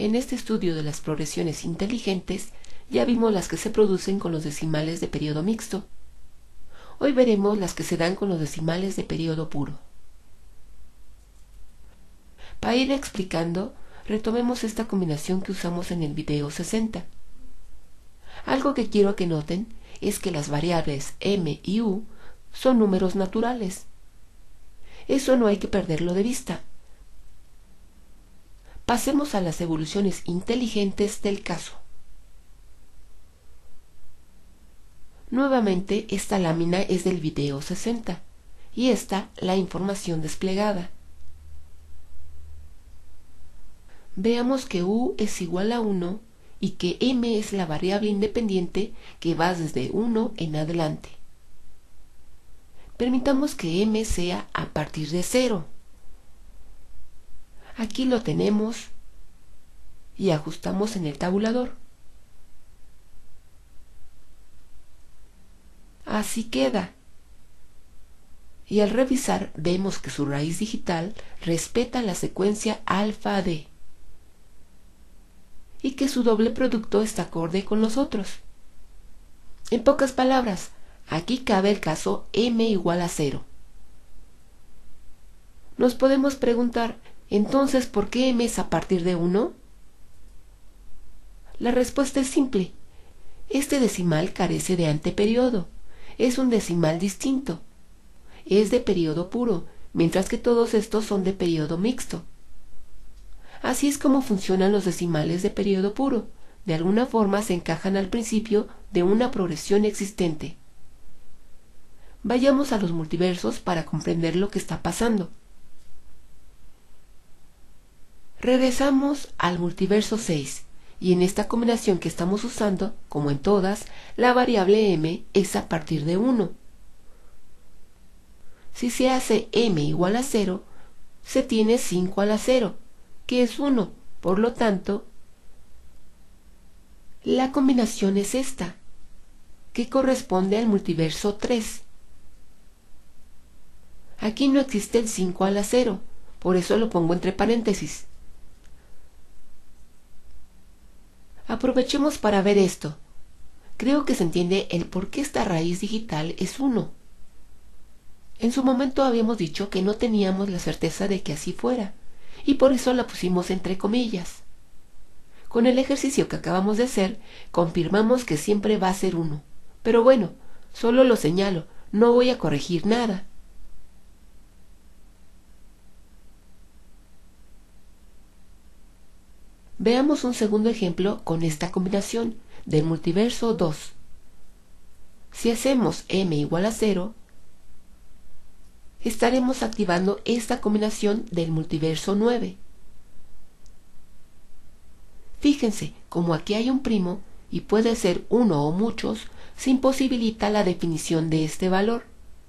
En este estudio de las progresiones inteligentes ya vimos las que se producen con los decimales de periodo mixto. Hoy veremos las que se dan con los decimales de periodo puro. Para ir explicando, retomemos esta combinación que usamos en el video 60. Algo que quiero que noten es que las variables m y u son números naturales. Eso no hay que perderlo de vista. Pasemos a las evoluciones inteligentes del caso. Nuevamente, esta lámina es del video 60 y esta la información desplegada. Veamos que u es igual a 1 y que m es la variable independiente que va desde 1 en adelante. Permitamos que m sea a partir de 0. Aquí lo tenemos y ajustamos en el tabulador. Así queda. Y al revisar vemos que su raíz digital respeta la secuencia alfa d y que su doble producto está acorde con los otros. En pocas palabras, aquí cabe el caso m igual a 0. Nos podemos preguntar, entonces, ¿por qué m es a partir de 1? La respuesta es simple. Este decimal carece de anteperiodo. Es un decimal distinto. Es de periodo puro, mientras que todos estos son de periodo mixto. Así es como funcionan los decimales de periodo puro. De alguna forma se encajan al principio de una progresión existente. Vayamos a los multiversos para comprender lo que está pasando. Regresamos al multiverso 6 y en esta combinación que estamos usando, como en todas, la variable m es a partir de 1. Si se hace m igual a 0, se tiene 5 a la 0, que es 1. Por lo tanto, la combinación es esta, que corresponde al multiverso 3. Aquí no existe el 5 a la 0, por eso lo pongo entre paréntesis. Aprovechemos para ver esto. Creo que se entiende el por qué esta raíz digital es 1. En su momento habíamos dicho que no teníamos la certeza de que así fuera, y por eso la pusimos entre comillas. Con el ejercicio que acabamos de hacer, confirmamos que siempre va a ser 1. Pero bueno, solo lo señalo, no voy a corregir nada. Veamos un segundo ejemplo con esta combinación del multiverso 2. Si hacemos m igual a 0, estaremos activando esta combinación del multiverso 9. Fíjense, como aquí hay un primo, y puede ser uno o muchos, se imposibilita la definición de este valor.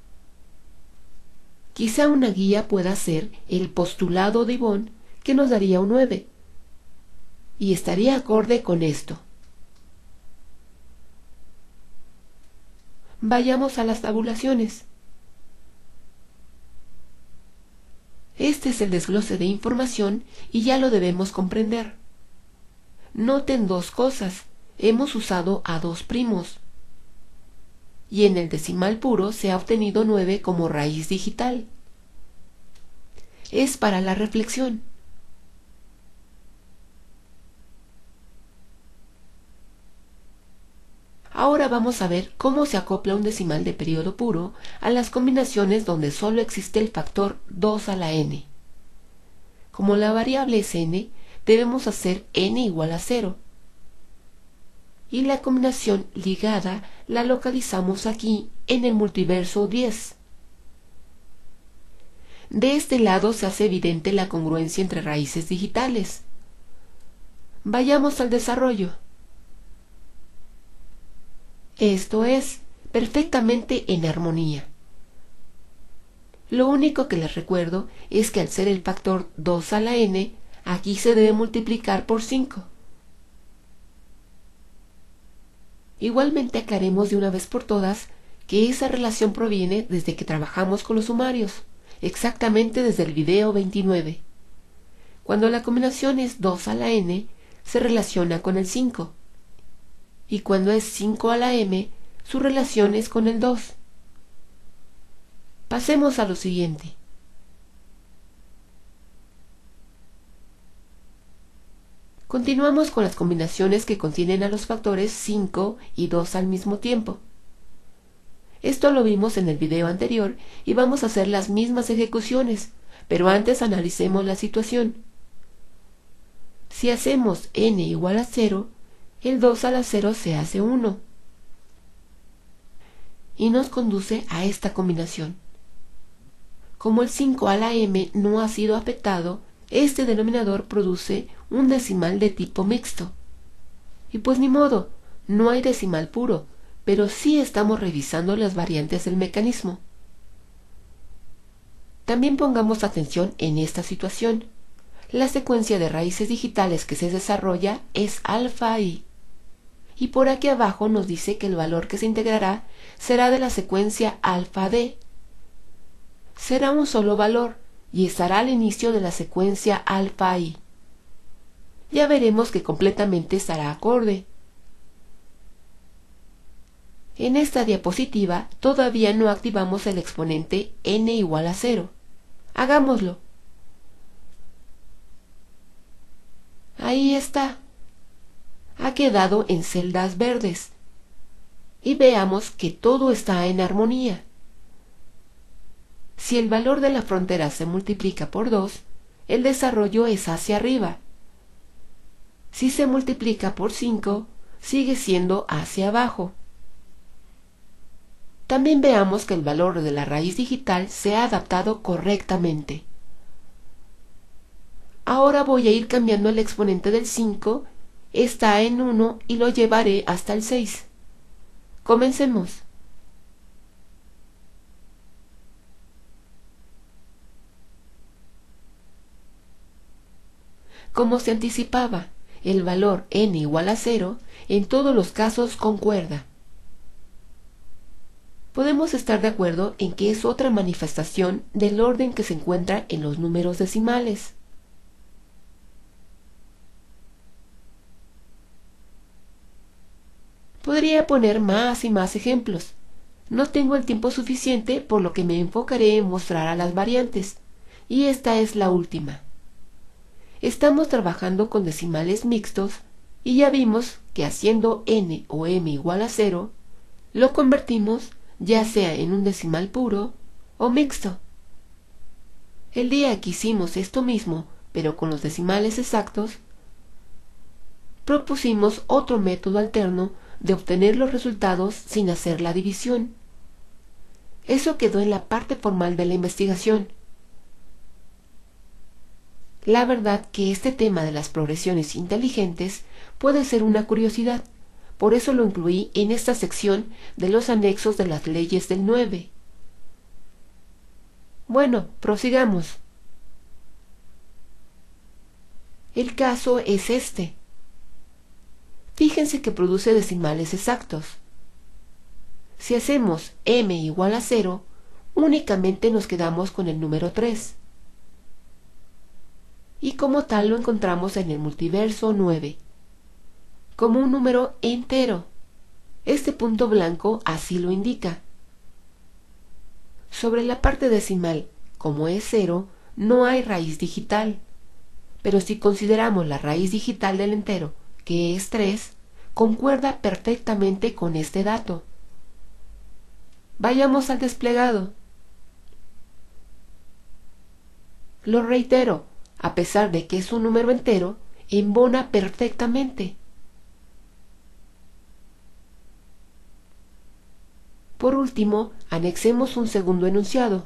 Quizá una guía pueda ser el postulado de Yvonne, que nos daría un 9. Y estaría acorde con esto. Vayamos a las tabulaciones. Este es el desglose de información y ya lo debemos comprender. Noten dos cosas. Hemos usado a dos primos. Y en el decimal puro se ha obtenido 9 como raíz digital. Es para la reflexión. Ahora vamos a ver cómo se acopla un decimal de periodo puro a las combinaciones donde solo existe el factor 2 a la n. Como la variable es n, debemos hacer n igual a 0. Y la combinación ligada la localizamos aquí en el multiverso 10. De este lado se hace evidente la congruencia entre raíces digitales. Vayamos al desarrollo. Esto es, perfectamente en armonía. Lo único que les recuerdo es que al ser el factor 2 a la n, aquí se debe multiplicar por 5. Igualmente aclaremos de una vez por todas que esa relación proviene desde que trabajamos con los sumarios, exactamente desde el video 29. Cuando la combinación es 2 a la n, se relaciona con el 5. Y cuando es 5 a la m, su relación es con el 2. Pasemos a lo siguiente. Continuamos con las combinaciones que contienen a los factores 5 y 2 al mismo tiempo. Esto lo vimos en el video anterior y vamos a hacer las mismas ejecuciones, pero antes analicemos la situación. Si hacemos n igual a 0, el 2 a la 0 se hace 1 y nos conduce a esta combinación. Como el 5 a la m no ha sido afectado, este denominador produce un decimal de tipo mixto. Y pues ni modo, no hay decimal puro, pero sí estamos revisando las variantes del mecanismo. También pongamos atención en esta situación. La secuencia de raíces digitales que se desarrolla es alfa i. Y por aquí abajo nos dice que el valor que se integrará será de la secuencia alfa d. Será un solo valor y estará al inicio de la secuencia alfa i. Ya veremos que completamente estará acorde. En esta diapositiva todavía no activamos el exponente n igual a 0. Hagámoslo. Ahí está. Ha quedado en celdas verdes. Y veamos que todo está en armonía. Si el valor de la frontera se multiplica por 2, el desarrollo es hacia arriba. Si se multiplica por 5, sigue siendo hacia abajo. También veamos que el valor de la raíz digital se ha adaptado correctamente. Ahora voy a ir cambiando el exponente del 5, está en 1 y lo llevaré hasta el 6. Comencemos. Como se anticipaba, el valor n igual a 0 en todos los casos concuerda. Podemos estar de acuerdo en que es otra manifestación del orden que se encuentra en los números decimales. Podría poner más y más ejemplos. No tengo el tiempo suficiente, por lo que me enfocaré en mostrar a las variantes, y esta es la última. Estamos trabajando con decimales mixtos y ya vimos que haciendo n o m igual a 0, lo convertimos ya sea en un decimal puro o mixto. El día que hicimos esto mismo, pero con los decimales exactos, propusimos otro método alterno de obtener los resultados sin hacer la división. Eso quedó en la parte formal de la investigación. La verdad que este tema de las progresiones inteligentes puede ser una curiosidad, por eso lo incluí en esta sección de los anexos de las leyes del 9. Bueno, prosigamos. El caso es este. Fíjense que produce decimales exactos. Si hacemos m igual a 0, únicamente nos quedamos con el número 3. Y como tal lo encontramos en el multiverso 9, como un número entero. Este punto blanco así lo indica. Sobre la parte decimal, como es 0, no hay raíz digital. Pero si consideramos la raíz digital del entero, que es 3, concuerda perfectamente con este dato. Vayamos al desplegado. Lo reitero, a pesar de que es un número entero, embona perfectamente. Por último, anexemos un segundo enunciado.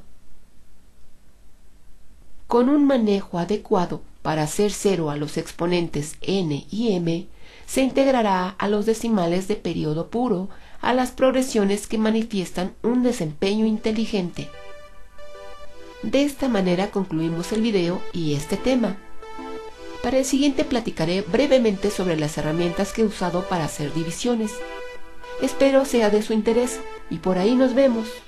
Con un manejo adecuado para hacer 0 a los exponentes n y m, se integrará a los decimales de periodo puro a las progresiones que manifiestan un desempeño inteligente. De esta manera concluimos el video y este tema. Para el siguiente platicaré brevemente sobre las herramientas que he usado para hacer divisiones. Espero sea de su interés y por ahí nos vemos.